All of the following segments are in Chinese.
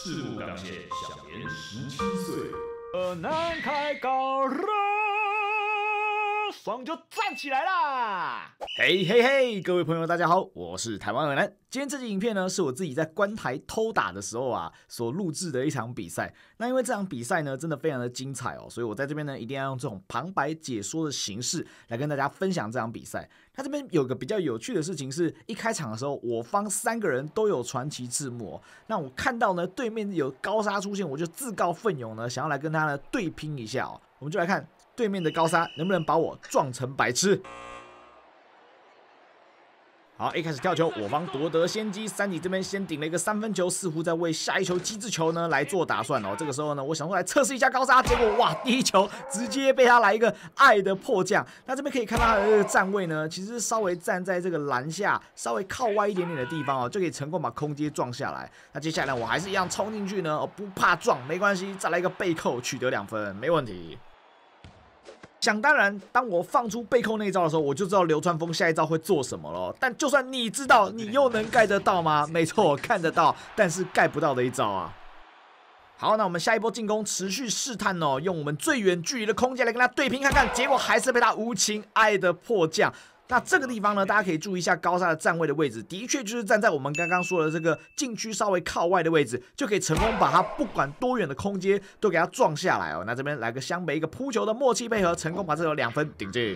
赤木刚宪享年17岁。 南开高热，爽就站起来啦！嘿嘿嘿，各位朋友，大家好，我是台湾尔南。今天这集影片呢，是我自己在关台偷打的时候啊，所录制的一场比赛。那因为这场比赛呢，真的非常的精彩哦，所以我在这边呢，一定要用这种旁白解说的形式来跟大家分享这场比赛。它这边有个比较有趣的事情是，一开场的时候，我方3个人都有传奇赤木哦。那我看到呢，对面有高沙出现，我就自告奋勇呢，想要来跟他呢对拼一下哦。我们就来看对面的高沙能不能把我撞成白痴。好，一开始跳球，我方夺得先机，三井这边先顶了一个3分球，似乎在为下一球机智球呢来做打算哦。这个时候呢，我想说来测试一下高沙，结果哇，第一球直接被他来一个爱的迫降。那这边可以看到他的这个站位呢，其实稍微站在这个篮下，稍微靠外一点点的地方哦，就可以成功把空接撞下来。那接下来我还是一样冲进去呢，不怕撞，没关系，再来一个背扣，取得2分，没问题。想当然，当我放出背扣那一招的时候，我就知道流川枫下一招会做什么了。但就算你知道，你又能盖得到吗？没错，看得到，但是盖不到的一招啊。好，那我们下一波进攻持续试探哦，用我们最远距离的空间来跟他对拼看看，结果还是被他无情爱的迫降。那这个地方呢，大家可以注意一下高沙的站位的位置，的确就是站在我们刚刚说的这个禁区稍微靠外的位置，就可以成功把他不管多远的空接都给他撞下来哦。那这边来个湘北一个扑球的默契配合，成功把这球2分顶进。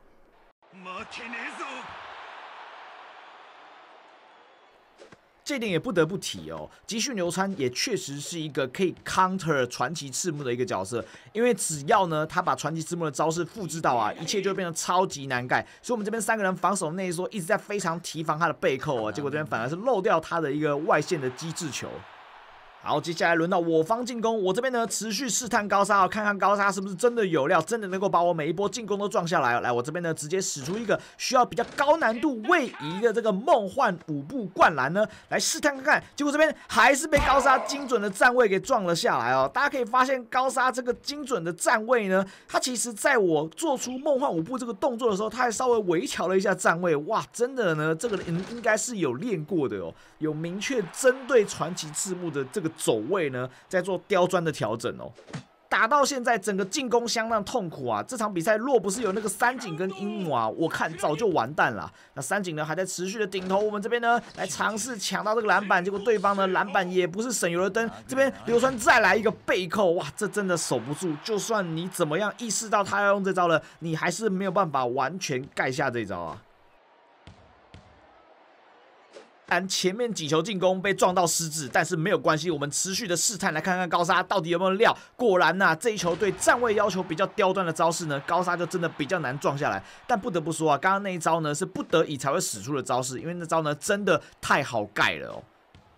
这点也不得不提哦，吉训流川也确实是一个可以 counter 传奇赤木的一个角色，因为只要呢他把传奇赤木的招式复制到啊，一切就会变得超级难盖。所以我们这边3个人防守内缩，一直在非常提防他的背扣哦，结果这边反而是漏掉他的一个外线的机智球。好，接下来轮到我方进攻，我这边呢持续试探高沙，看看高沙是不是真的有料，真的能够把我每一波进攻都撞下来。来，我这边呢直接使出一个需要比较高难度位移的这个梦幻5步灌篮呢，来试探看看。结果这边还是被高沙精准的站位给撞了下来哦。大家可以发现高沙这个精准的站位呢，他其实在我做出梦幻5步这个动作的时候，他还稍微微调了一下站位。哇，真的呢，这个人应该是有练过的哦，有明确针对传奇赤木的这个走位呢，在做刁钻的调整哦。打到现在，整个进攻相当痛苦啊！这场比赛若不是有那个三井跟樱木啊，我看早就完蛋了。那三井呢，还在持续的顶头，我们这边呢来尝试抢到这个篮板，结果对方呢篮板也不是省油的灯。这边流川再来一个背扣，哇，这真的守不住。就算你怎么样意识到他要用这招了，你还是没有办法完全盖下这招啊。前面几球进攻被撞到失智，但是没有关系，我们持续的试探，来看看高沙到底有没有料。果然啊，这一球对站位要求比较刁钻的招式呢，高沙就真的比较难撞下来。但不得不说啊，刚刚那一招呢是不得已才会使出的招式，因为那招呢真的太好盖了哦。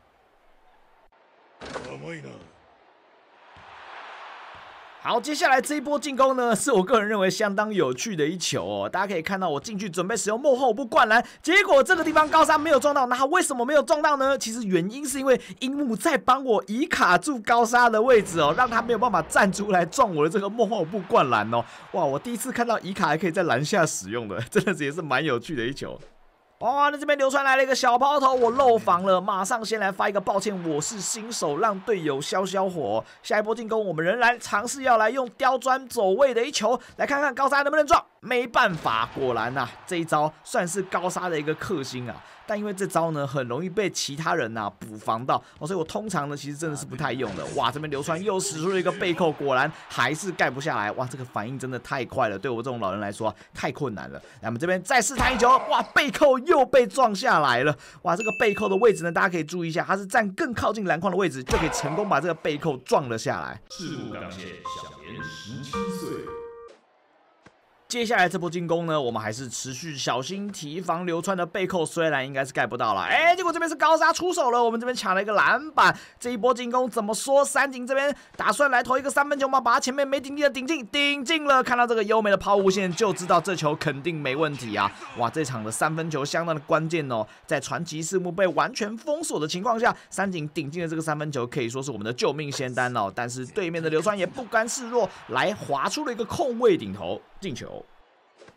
好，接下来这一波进攻呢，是我个人认为相当有趣的一球哦。大家可以看到，我进去准备使用幕后5步灌篮，结果这个地方高沙没有撞到。那他为什么没有撞到呢？其实原因是因为樱木在帮我移卡住高沙的位置哦，让他没有办法站出来撞我的这个幕后5步灌篮哦。哇，我第一次看到移卡还可以在篮下使用的，真的也是蛮有趣的一球。哇，那这边流川来了一个小抛投，我漏防了，马上先来发一个抱歉，我是新手，让队友消消火。下一波进攻，我们仍然尝试要来用刁钻走位的一球，来看看高沙能不能撞。没办法，果然啊，这一招算是高沙的一个克星啊。但因为这招呢，很容易被其他人补防到哦，所以我通常呢，其实真的是不太用的。哇，这边流川又使出了一个背扣，果然还是盖不下来。哇，这个反应真的太快了，对我这种老人来说太困难了。那么这边再试探一球，哇，背扣又被撞下来了。哇，这个背扣的位置呢，大家可以注意一下，它是站更靠近篮筐的位置，就可以成功把这个背扣撞了下来。 赤木刚宪享年17岁。 接下来这波进攻呢，我们还是持续小心提防流川的背扣，虽然应该是盖不到了，结果这边是高沙出手了，我们这边抢了一个篮板。这一波进攻怎么说？三井这边打算来投一个3分球嘛，把他前面没顶进的顶进了。看到这个优美的抛物线，就知道这球肯定没问题啊！哇，这场的3分球相当的关键哦，在传奇赤木被完全封锁的情况下，三井顶进的这个3分球可以说是我们的救命仙丹哦。但是对面的流川也不甘示弱，来滑出了一个空位顶投进球。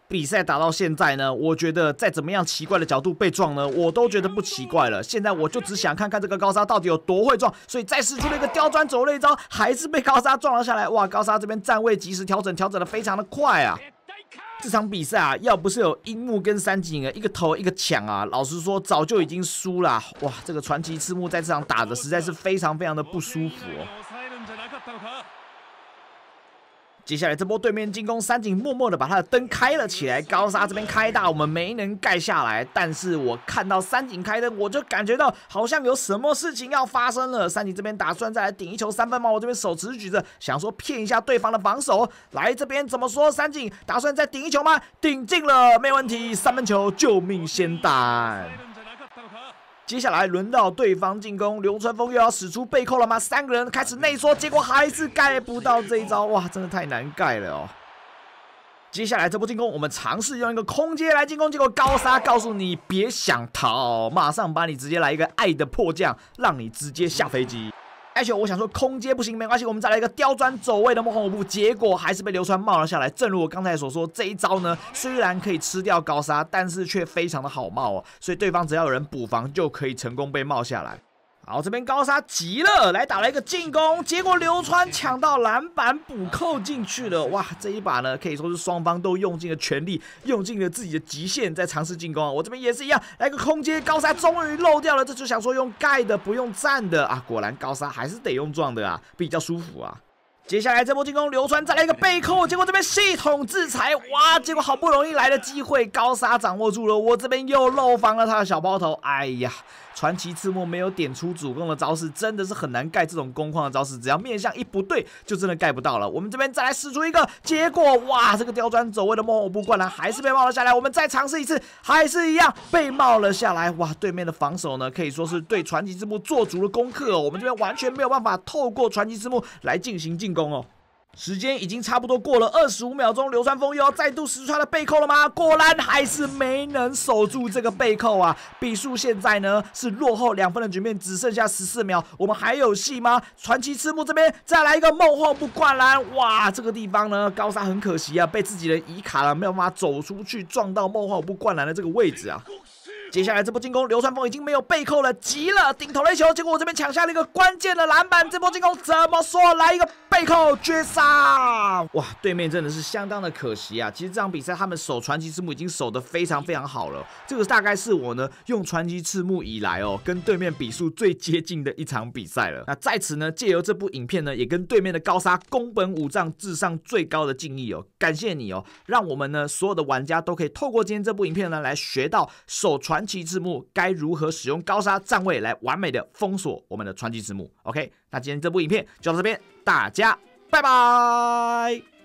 比赛打到现在呢，我觉得再怎么样奇怪的角度被撞呢，我都觉得不奇怪了。现在我就只想看看这个高沙到底有多会撞，所以再使出了一个刁钻走位一招，还是被高沙撞了下来。哇，高沙这边站位及时调整的非常的快啊！这场比赛啊，要不是有樱木跟三井一个头一个抢啊，老实说早就已经输了。哇，这个传奇赤木在这场打的实在是非常的不舒服哦。接下来这波对面进攻，三井默默的把他的灯开了起来，高沙这边开大，我们没能盖下来。但是我看到三井开灯，我就感觉到好像有什么事情要发生了。三井这边打算再来顶一球3分嘛，我这边手持举着，想说骗一下对方的防守。来这边怎么说？三井打算再顶一球吗？顶进了，没问题，3分球，救命仙丹。接下来轮到对方进攻，流川枫又要使出背扣了吗？3个人开始内缩，结果还是盖不到这一招，哇，真的太难盖了哦。接下来这波进攻，我们尝试用一个空接来进攻，结果高沙告诉你别想逃，马上把你直接来一个爱的迫降，让你直接下飞机。我想说空接不行，没关系，我们再来一个刁钻走位的梦幻舞步，结果还是被流川冒了下来。正如我刚才所说，这一招呢，虽然可以吃掉高沙，但是却非常的好冒哦，所以对方只要有人补防，就可以成功被冒下来。好，这边高沙急了，来打了一个进攻，结果流川抢到篮板补扣进去了。哇，这一把呢，可以说是双方都用尽了全力，用尽了自己的极限在尝试进攻啊。我这边也是一样，来个空接，高沙终于漏掉了，这就想说用盖的不用站的啊，果然高沙还是得用撞的啊，比较舒服啊。接下来这波进攻，流川再来一个背扣，结果这边系统制裁，哇！结果好不容易来的机会，高沙掌握住了，我这边又漏防了他的小包头，哎呀！传奇赤木没有点出主攻的招式，真的是很难盖这种攻框的招式，只要面向一不对，就真的盖不到了。我们这边再来使出一个，结果哇，这个刁钻走位的梦偶步灌篮还是被冒了下来。我们再尝试一次，还是一样被冒了下来。哇，对面的防守呢，可以说是对传奇赤木做足了功课哦。我们这边完全没有办法透过传奇赤木来进行进攻哦。时间已经差不多过了25秒钟，流川枫又要再度使出他的背扣了吗？果然还是没能守住这个背扣啊！比数现在呢是落后2分的局面，只剩下14秒，我们还有戏吗？传奇赤木这边再来一个梦幻步灌篮，哇！这个地方呢，高沙很可惜啊，被自己人移卡了，没有办法走出去，撞到梦幻步灌篮的这个位置啊。接下来这波进攻，流川枫已经没有背扣了，急了，顶头了一球，结果我这边抢下了一个关键的篮板。这波进攻怎么说？来一个背扣绝杀！哇，对面真的是相当的可惜啊！其实这场比赛他们守传奇赤木已经守得非常好了，这个大概是我呢用传奇赤木以来哦跟对面比数最接近的一场比赛了。那在此呢，借由这部影片呢，也跟对面的高沙宫本武藏致上最高的敬意哦，感谢你哦，让我们呢所有的玩家都可以透过今天这部影片呢来学到守传奇赤木该如何使用高沙站位来完美的封锁我们的传奇赤木。OK， 那今天这部影片就到这边，大家拜拜。